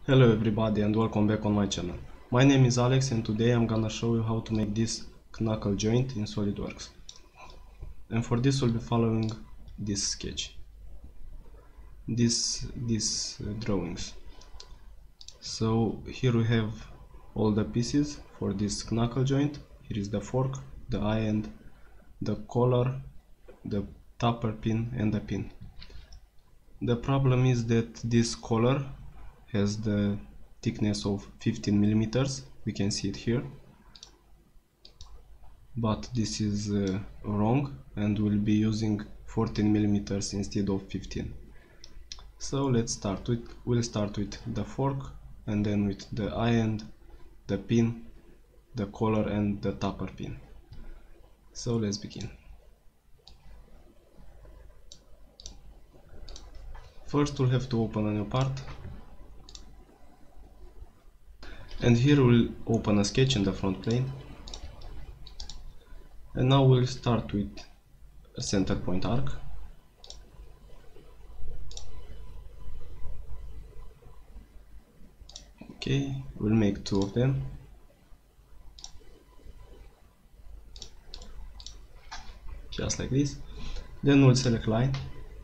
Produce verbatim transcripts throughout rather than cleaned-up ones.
Hello everybody and welcome back on my channel. My name is Alex and today I'm gonna show you how to make this knuckle joint in SolidWorks. And for this we'll be following this sketch. This, these uh, drawings. So here we have all the pieces for this knuckle joint. Here is the fork, the eye end, the collar, the topper pin and the pin. The problem is that this collar has the thickness of fifteen millimeters, we can see it here, but this is uh, wrong and we'll be using fourteen millimeters instead of fifteen. So let's start with, we'll start with the fork and then with the eye end, the pin, the collar and the topper pin. So let's begin. First we'll have to open a new part. And here we'll open a sketch in the front plane. And now we'll start with a center point arc. Okay, we'll make two of them. Just like this. Then we'll select line.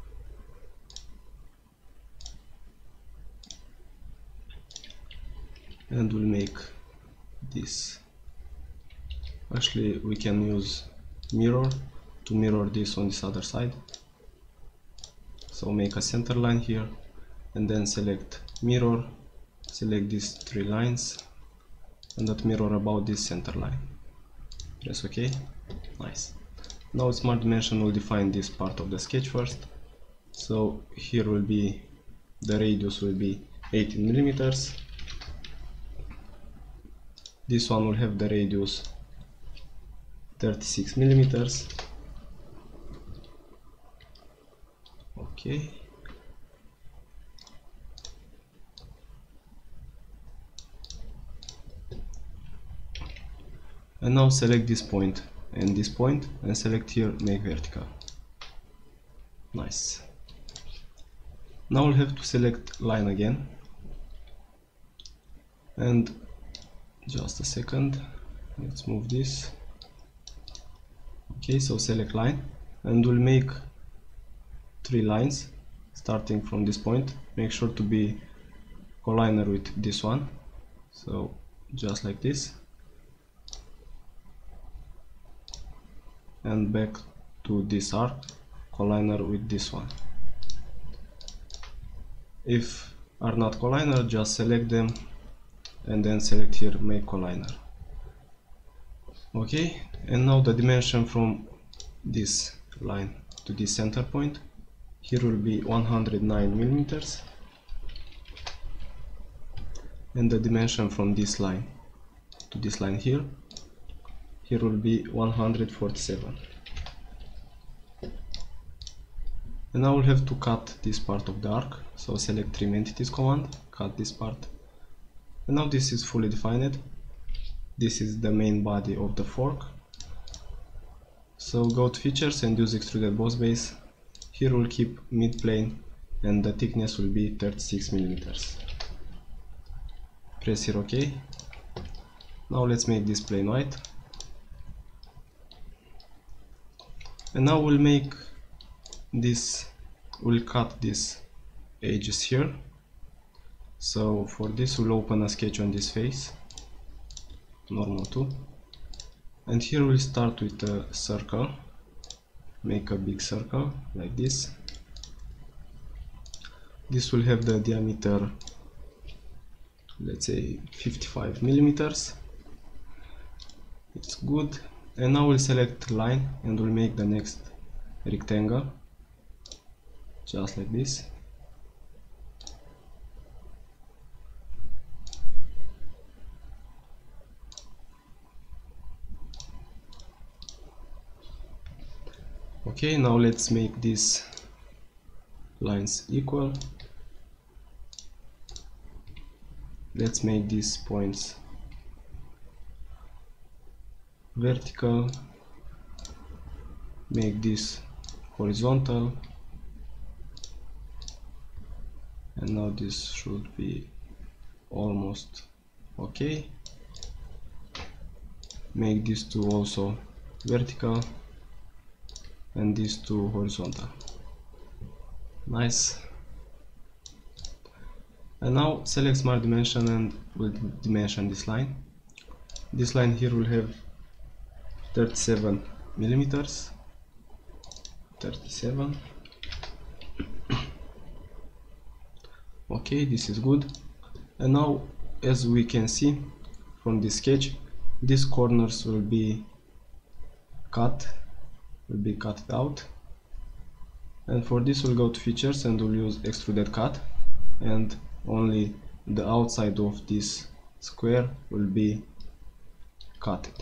And we'll make this. Actually we can use mirror to mirror this on this other side. So make a center line here and then select mirror, select these three lines and that mirror about this center line. Press OK. Nice. Now Smart Dimension will define this part of the sketch first. So here will be, the radius will be eighteen millimeters. This one will have the radius thirty-six millimeters. Okay. And now select this point and this point and select here make vertical. Nice. Now we'll have to select line again. And just a second, let's move this. Okay, so select line and we'll make three lines starting from this point. Make sure to be collinear with this one, so just like this, and back to this arc, collinear with this one. If are not collinear, just select them and then select here make collinear. Okay, and now the dimension from this line to this center point, here will be one hundred nine millimeters, and the dimension from this line to this line here, here will be one hundred forty-seven. And now we'll have to cut this part of the arc, so select Trim Entities command, cut this part. And now this is fully defined. This is the main body of the fork. So go to features and use extruded boss base. Here we'll keep mid plane and the thickness will be thirty-six millimeters. Press here OK. Now let's make this plane white. And now we'll make this, we'll cut these edges here. So for this we'll open a sketch on this face, normal two, and here we'll start with a circle, make a big circle like this. This will have the diameter, let's say fifty-five millimeters. It's good. And now we'll select line and we'll make the next rectangle just like this. Okay, now let's make these lines equal. Let's make these points vertical, make this horizontal, and now this should be almost okay. Make these two also vertical and these two horizontal. Nice. And now select Smart Dimension and we'll dimension this line. This line here will have thirty-seven millimeters. thirty-seven. Okay, this is good. And now, as we can see from this sketch, these corners will be cut, will be cut out. And for this we'll go to features and we'll use extruded cut, and only the outside of this square will be cutted.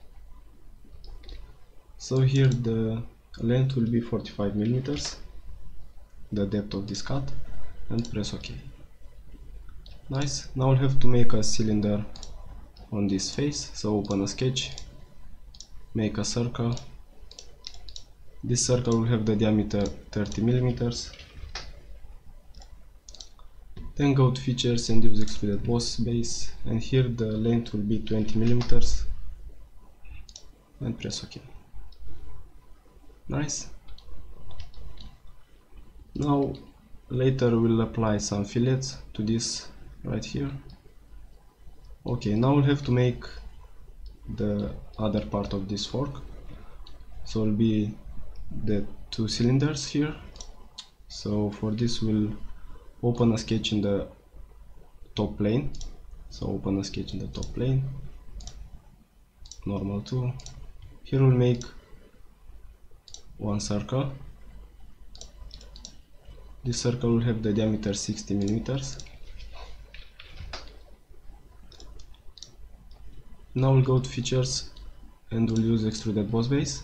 So here the length will be forty-five millimeters, the depth of this cut, and press OK. Nice. Now we'll have to make a cylinder on this face, so open a sketch, make a circle. This circle will have the diameter thirty millimeters. Then go to features and use extruded boss base, and here the length will be twenty millimeters, and press OK. Nice. Now later we'll apply some fillets to this right here. Okay, now we'll have to make the other part of this fork, so it'll be the two cylinders here. So for this we'll open a sketch in the top plane, so open a sketch in the top plane, normal tool. Here we'll make one circle. This circle will have the diameter sixty millimeters. Now we'll go to features and we'll use extruded boss base.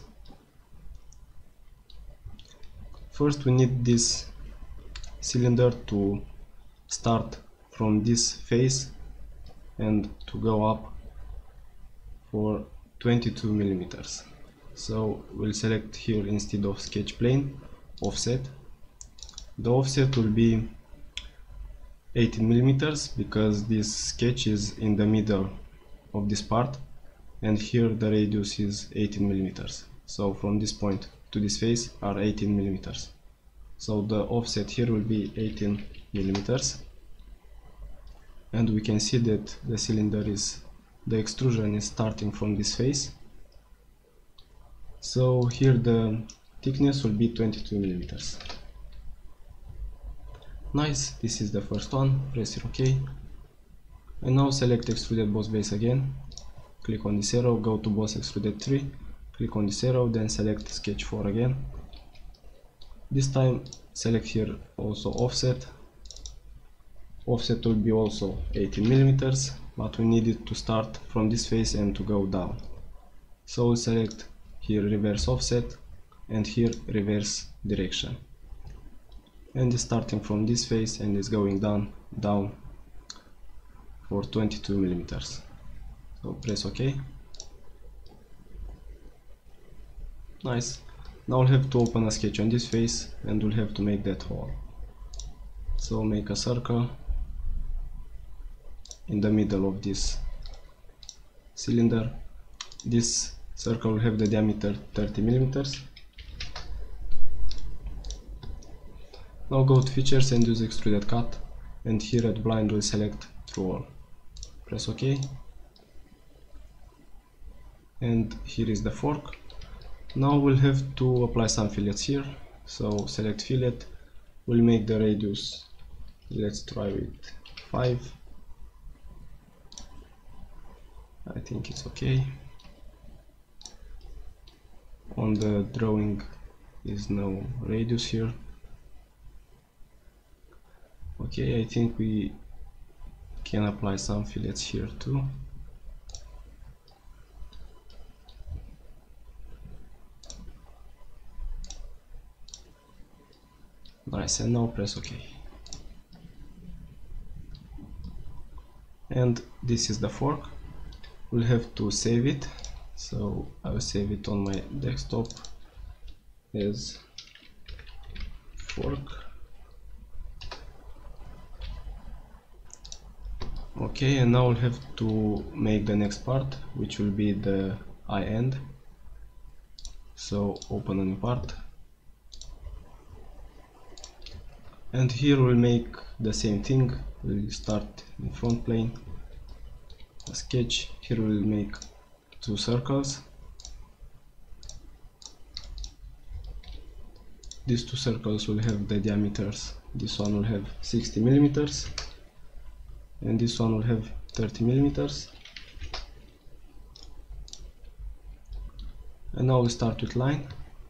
First we need this cylinder to start from this face and to go up for twenty-two millimeters. So we'll select here, instead of sketch plane, offset. The offset will be eighteen millimeters because this sketch is in the middle of this part, and here the radius is eighteen millimeters. So from this point to this face are eighteen millimeters. So the offset here will be eighteen millimeters, and we can see that the cylinder is, the extrusion is starting from this face. So here the thickness will be twenty-two millimeters. Nice, this is the first one. Press here OK. And now select extruded boss base again. Click on this arrow, go to boss extruded three, click on this arrow, then select sketch four again. This time select here also offset. Offset will be also eighteen millimeters, but we need it to start from this face and to go down. So we'll select here reverse offset and here reverse direction. And it's starting from this face and is going down, down for twenty-two millimeters. So press OK. Nice. Now we'll have to open a sketch on this face and we'll have to make that hole. So make a circle in the middle of this cylinder. This circle will have the diameter thirty millimeters. Now go to features and use extruded cut, and here at blind we'll select through all. Press OK. And here is the fork. Now we'll have to apply some fillets here. So select fillet. We'll make the radius, let's try with five. I think it's okay. On the drawing is no radius here. Okay, I think we can apply some fillets here too. Nice, and now press OK. And this is the fork. We'll have to save it, so I will save it on my desktop as fork. Okay, and now we'll have to make the next part, which will be the eye end. So open a new part, and here we'll make the same thing. We'll start in front plane, a sketch. Here we'll make two circles. These two circles will have the diameters. This one will have sixty millimeters and this one will have thirty millimeters. And now we start with line.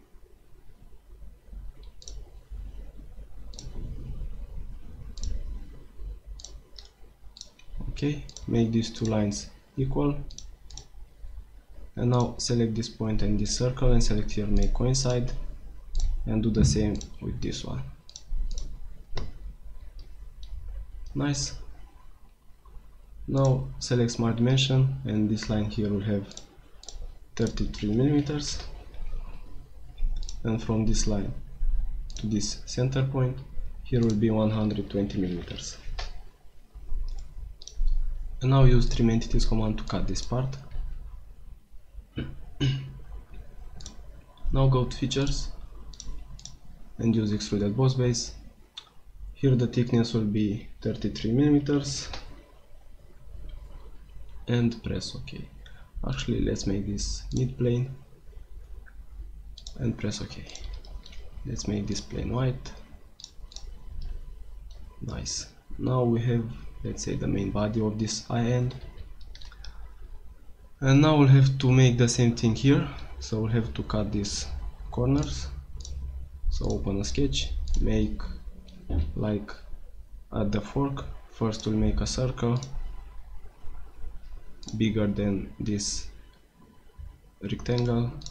Okay, make these two lines equal. And now select this point and this circle and select here make coincide, and do the same with this one. Nice. Now select smart dimension, and this line here will have thirty-three millimeters, and from this line to this center point here will be one hundred twenty millimeters. And now use trim entities command to cut this part. Now go to features and use extruded boss base. Here the thickness will be thirty-three millimeters, and press OK. Actually, let's make this mid plane and press OK. Let's make this plane white. Nice. Now we have, let's say, the main body of this eye end. And now we'll have to make the same thing here. So we'll have to cut these corners. So open a sketch, make like at the fork. First we'll make a circle bigger than this rectangle.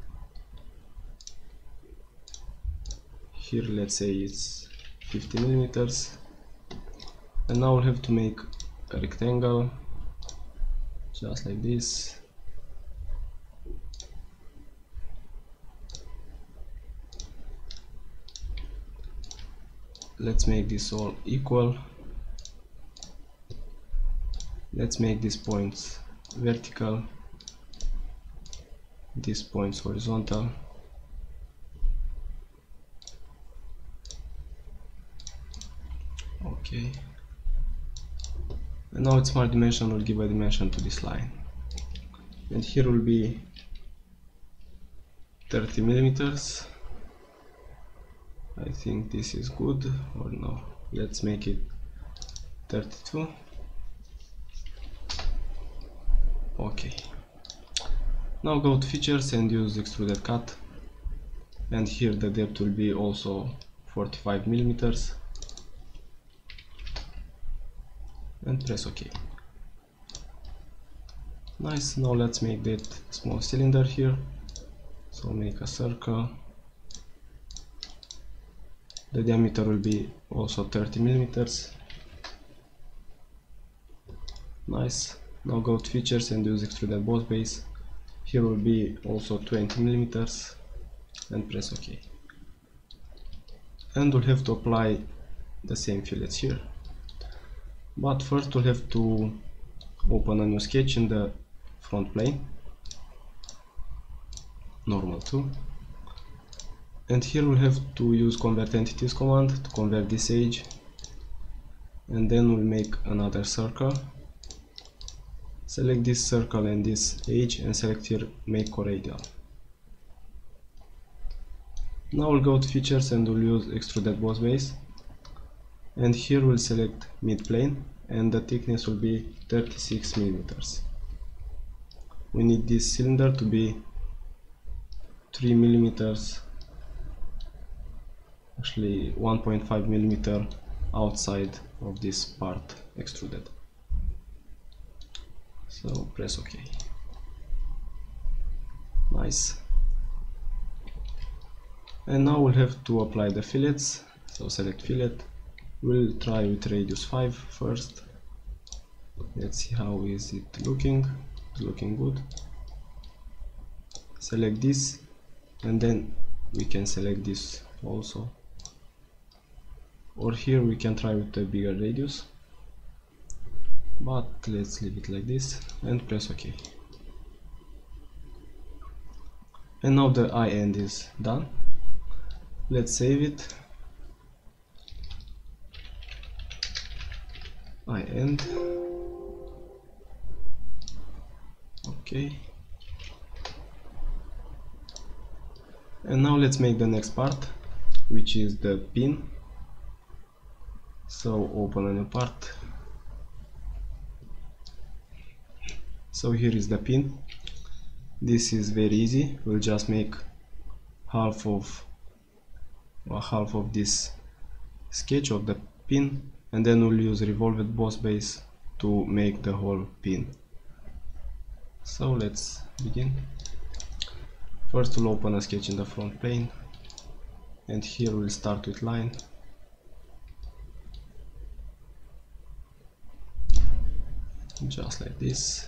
Here let's say it's fifty millimeters. And now we'll have to make a rectangle just like this. Let's make this all equal. Let's make these points vertical, these points horizontal. Okay. And now its smart dimension will give a dimension to this line. And here will be thirty millimeters. I think this is good, or no, let's make it thirty-two. Okay. Now go to features and use extruded cut, and here the depth will be also forty-five millimeters, and press OK. Nice. Now let's make that small cylinder here. So make a circle. The diameter will be also thirty millimeters. Nice. Now go to features and use extruded boss base. Here will be also twenty millimeters, and press OK. And we'll have to apply the same fillets here. But first we'll have to open a new sketch in the front plane, normal two. And here we'll have to use convert entities command to convert this edge, and then we'll make another circle. Select this circle and this edge and select here make coradial. Now we'll go to features and we'll use extruded boss base, and here we'll select mid plane and the thickness will be thirty-six millimeters. We need this cylinder to be three millimeters, actually one point five millimeter outside of this part extruded. So press OK. Nice. And now we'll have to apply the fillets. So select fillet. We'll try with radius five first. Let's see how is it looking. It's looking good. Select this, and then we can select this also. Or here we can try with the bigger radius. but let's leave it like this and press OK. And now the eye end is done. Let's save it. Eye end. Okay. And now let's make the next part, which is the pin. So open a new part. So here is the pin. This is very easy. We'll just make half of or half of this sketch of the pin, and then we'll use revolved boss base to make the whole pin. So let's begin. First we'll open a sketch in the front plane, and here we'll start with line. Just like this.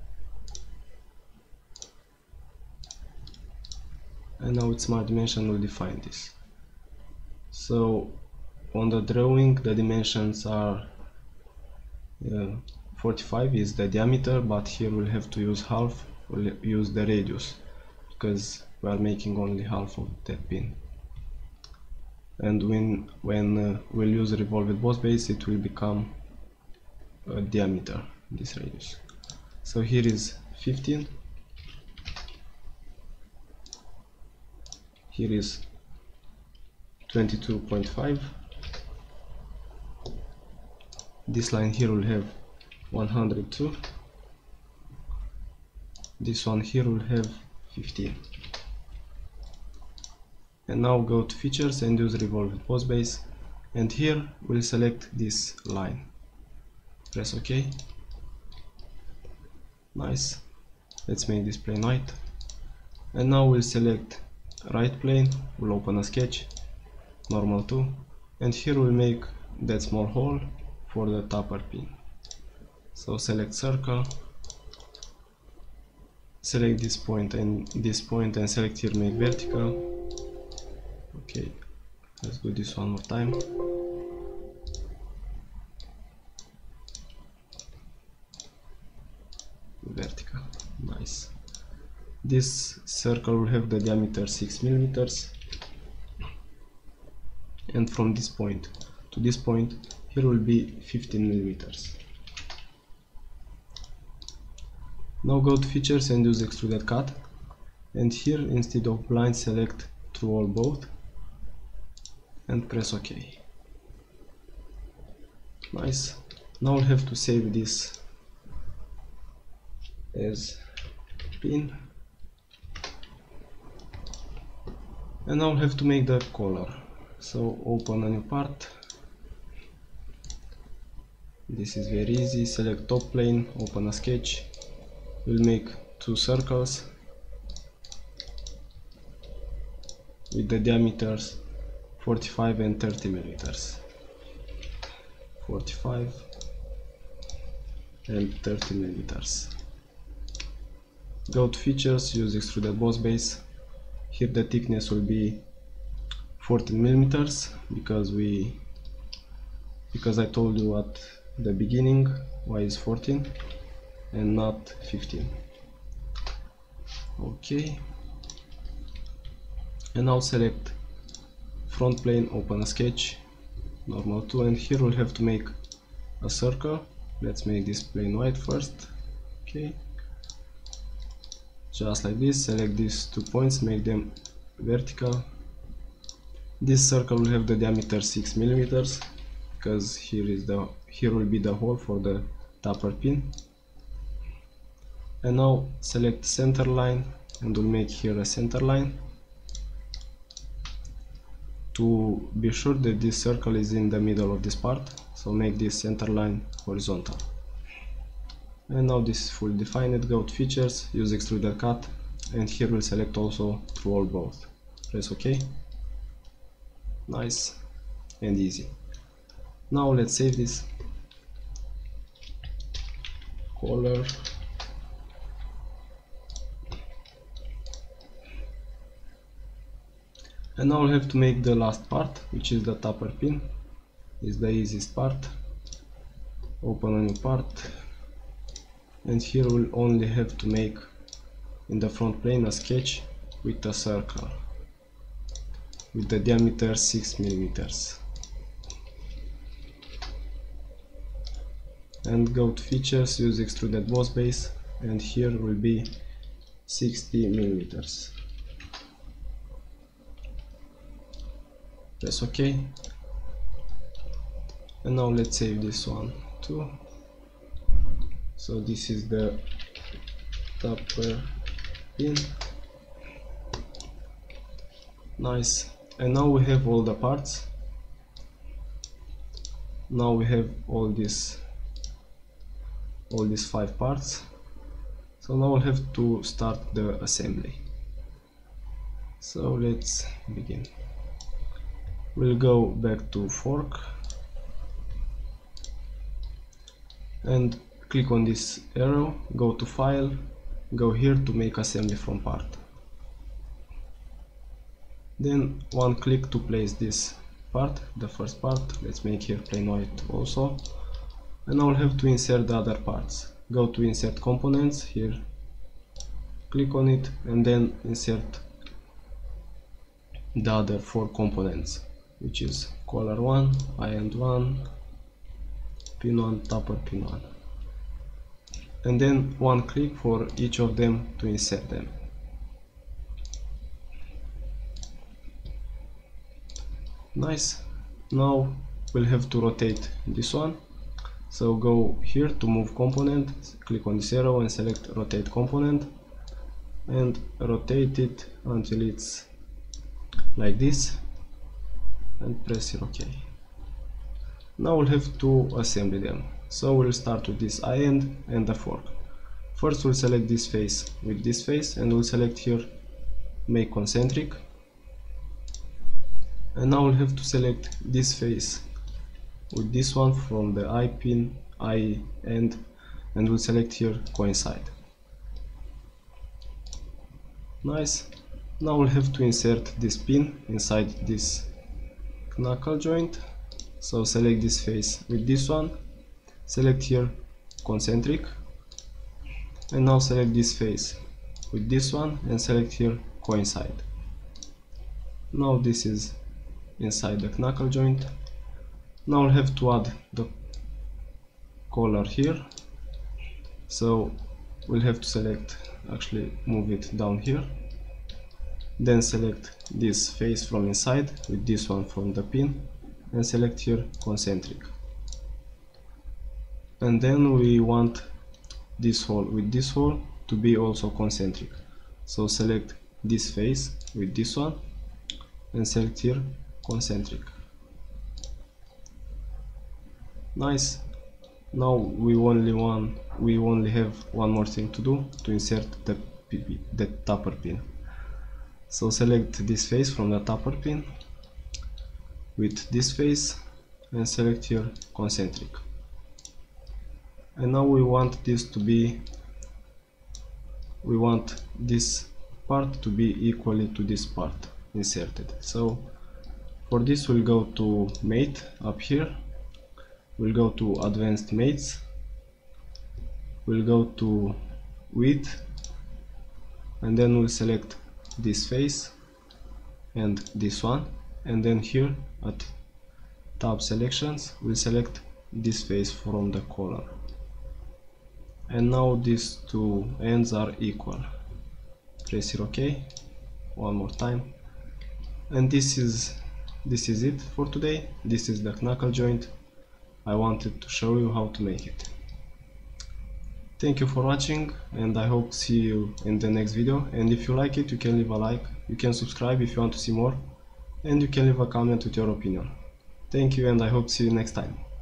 And now with Smart Dimension we'll define this. So on the drawing the dimensions are uh, forty-five is the diameter, but here we'll have to use half. We'll use the radius because we are making only half of that pin. And when when uh, we'll use a revolved boss base, it will become a diameter, this radius. So here is fifteen. Here is twenty-two point five. This line here will have one hundred two. This one here will have fifteen. And now go to features and use revolved boss base, and here we'll select this line. Press OK. Nice. Let's make this plane white. And now we'll select right plane, we'll open a sketch, normal two, and here we'll make that small hole for the topper pin. So select circle, select this point and this point, and select here make vertical. Okay, let's do this one more time. Vertical, nice. This circle will have the diameter six millimeters, and from this point to this point here will be fifteen millimeters. Now go to features and use extruded cut, and here instead of blind select through all both and press OK. Nice. Now we'll have to save this as pin. And now we'll have to make the collar. So open a new part. This is very easy. Select top plane, open a sketch. We'll make two circles with the diameters forty-five and thirty millimeters. forty-five and thirty millimeters. Go to features, use extruded boss base. Here the thickness will be fourteen millimeters because we because I told you at the beginning why is fourteen and not fifteen. Okay. And now select front plane, open a sketch, normal two, and here we'll have to make a circle. Let's make this plane white first. Okay. Just like this, select these two points, make them vertical. This circle will have the diameter six millimeters because here is the here will be the hole for the topper pin. And now select center line and we'll make here a center line to be sure that this circle is in the middle of this part. So make this center line horizontal. And now this is fully defined. Go to features, use extruder cut, and here we'll select also through all both. Press OK. Nice and easy. Now let's save this. Color. And now we'll have to make the last part, which is the topper pin. It's the easiest part. Open a new part. and here we'll only have to make in the front plane a sketch with a circle with the diameter six millimeters. And go to features, use extruded boss base, and here will be sixty millimeters. Press OK. And now let's save this one too. So this is the topper pin. Nice. And now we have all the parts. Now we have all this all these five parts. So now we'll have to start the assembly. So let's begin. We'll go back to fork and click on this arrow, go to file, go here to make assembly from part. Then one click to place this part, the first part. Let's make here plain white also. And now we'll have to insert the other parts. Go to insert components here, click on it, and then insert the other four components, which is collar one, eye end one, pin one, topper pin one. And then one click for each of them to insert them. Nice. Now we'll have to rotate this one. So go here to move component, click on this arrow and select rotate component and rotate it until it's like this and press here OK. Now we'll have to assemble them. So we'll start with this eye end and the fork. First we'll select this face with this face and we'll select here make concentric. And now we'll have to select this face with this one from the eye pin, eye end, and we'll select here coincide. Nice. Now we'll have to insert this pin inside this knuckle joint. So select this face with this one, select here concentric, and now select this face with this one and select here coincide. Now this is inside the knuckle joint. Now we'll have to add the collar here, so we'll have to select, actually move it down here, then select this face from inside with this one from the pin and select here concentric. And then we want this hole with this hole to be also concentric, so select this face with this one and select here concentric. Nice. Now we only want we only have one more thing to do to insert the P P, the topper pin. So select this face from the topper pin with this face and select here concentric. And now we want this to be we want this part to be equally to this part inserted. So for this we'll go to mate up here. We'll go to advanced mates, we'll go to width, and then we'll select this face and this one, and then here at tab selections we'll select this face from the collar. And now these two ends are equal. Press here OK one more time, and this is this is it for today. This is the knuckle joint. I wanted to show you how to make it. Thank you for watching, and I hope to see you in the next video. And if you like it, you can leave a like, you can subscribe if you want to see more, and you can leave a comment with your opinion. Thank you, and I hope to see you next time.